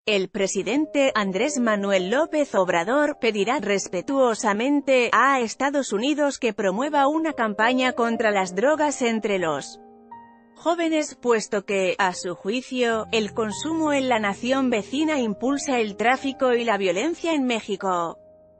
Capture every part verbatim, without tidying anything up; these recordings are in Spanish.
El presidente Andrés Manuel López Obrador pedirá respetuosamente a Estados Unidos que promueva una campaña contra las drogas entre los jóvenes, puesto que, a su juicio, el consumo en la nación vecina impulsa el tráfico y la violencia en México.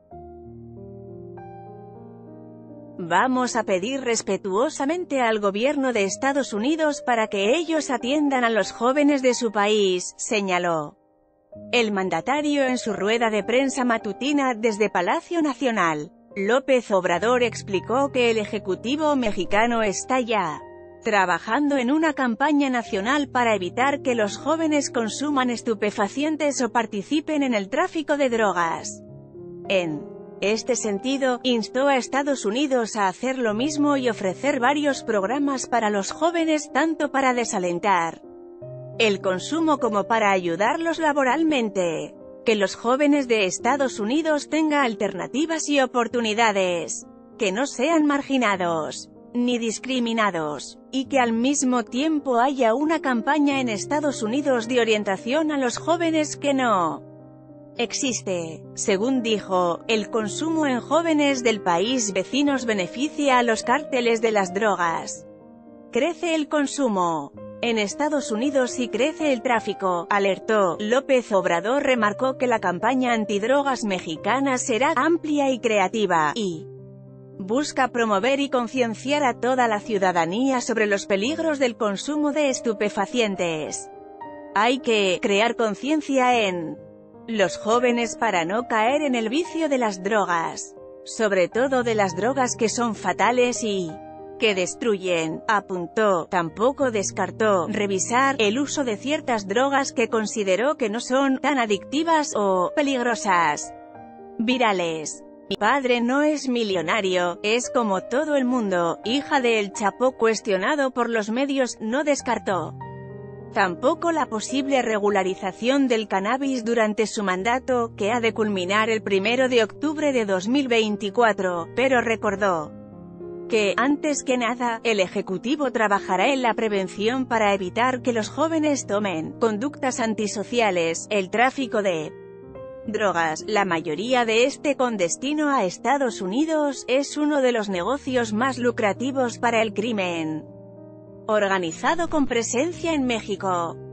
Vamos a pedir respetuosamente al gobierno de Estados Unidos para que ellos atiendan a los jóvenes de su país, señaló el mandatario en su rueda de prensa matutina desde Palacio Nacional. López Obrador explicó que el Ejecutivo mexicano está ya trabajando en una campaña nacional para evitar que los jóvenes consuman estupefacientes o participen en el tráfico de drogas. En este sentido, instó a Estados Unidos a hacer lo mismo y ofrecer varios programas para los jóvenes, tanto para desalentar el consumo como para ayudarlos laboralmente. Que los jóvenes de Estados Unidos tengan alternativas y oportunidades, que no sean marginados ni discriminados, y que al mismo tiempo haya una campaña en Estados Unidos de orientación a los jóvenes que no existe. Según dijo, el consumo en jóvenes del país vecinos beneficia a los cárteles de las drogas. Crece el consumo en Estados Unidos y crece el tráfico, alertó. López Obrador remarcó que la campaña antidrogas mexicana será amplia y creativa, y busca promover y concienciar a toda la ciudadanía sobre los peligros del consumo de estupefacientes. Hay que crear conciencia en los jóvenes para no caer en el vicio de las drogas, sobre todo de las drogas que son fatales y que destruyen, apuntó. Tampoco descartó revisar el uso de ciertas drogas que consideró que no son tan adictivas o peligrosas virales. Mi padre no es millonario, es como todo el mundo, hija de El Chapo. Cuestionado por los medios, no descartó tampoco la posible regularización del cannabis durante su mandato, que ha de culminar el primero de octubre de dos mil veinticuatro, pero recordó que, antes que nada, el Ejecutivo trabajará en la prevención para evitar que los jóvenes tomen conductas antisociales. El tráfico de drogas, la mayoría de este con destino a Estados Unidos, es uno de los negocios más lucrativos para el crimen organizado con presencia en México.